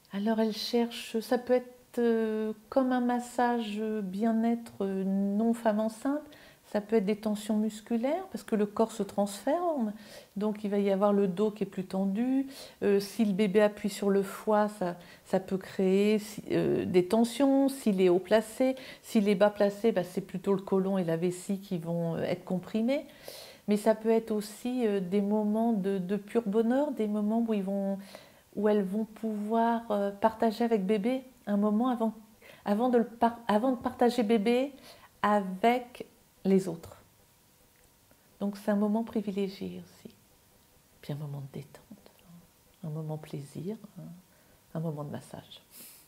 Alors elle cherche, ça peut être comme un massage bien-être non femme enceinte, ça peut être des tensions musculaires parce que le corps se transforme, donc il va y avoir le dos qui est plus tendu. Si le bébé appuie sur le foie, ça peut créer des tensions. S'il est haut placé, s'il est bas placé, bah, c'est plutôt le côlon et la vessie qui vont être comprimés. Mais ça peut être aussi des moments de pur bonheur, des moments où elles vont pouvoir partager avec bébé un moment avant de partager bébé avec les autres. Donc c'est un moment privilégié aussi. Puis un moment de détente, un moment plaisir, un moment de massage.